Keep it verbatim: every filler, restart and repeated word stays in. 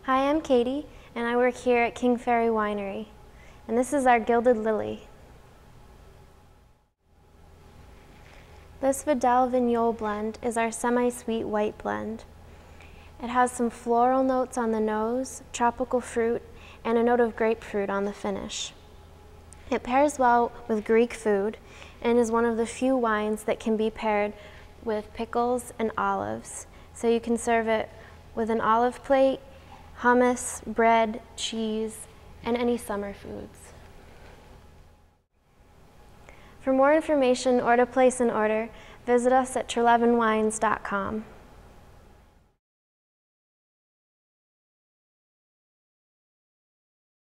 Hi, I'm Katie, and I work here at King Ferry Winery. And this is our Gilded Lily. This Vidal Vignole blend is our semi-sweet white blend. It has some floral notes on the nose, tropical fruit, and a note of grapefruit on the finish. It pairs well with Greek food and is one of the few wines that can be paired with pickles and olives. So you can serve it with an olive plate, hummus, bread, cheese, and any summer foods. For more information or to place an order, visit us at treleaven wines dot com.